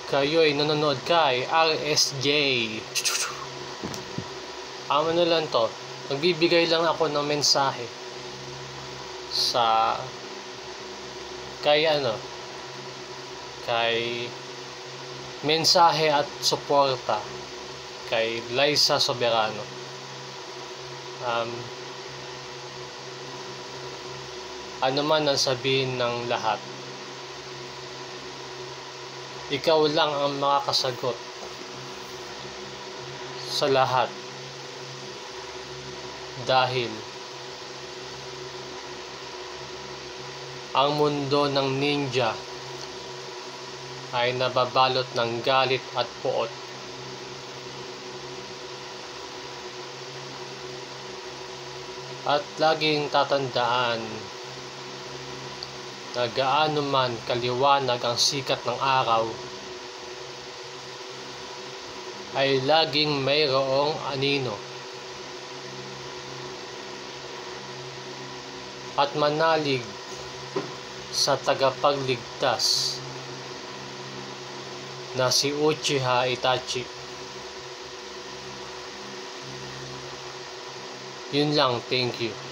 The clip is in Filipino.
kayo'y nanonood kay RSJ. Ano lang to, nagbibigay lang ako ng mensahe sa kay mensahe at suporta kay Liza Soberano. Ano man ang sabihin ng lahat, ikaw lang ang makakasagot sa lahat, dahil ang mundo ng ninja ay nababalot ng galit at puot. At laging tatandaan na gaano man kaliwanag ang sikat ng araw, ay laging mayroong anino. At manalig sa tagapagligtas na si Uchiha Itachi. Yun lang, thank you.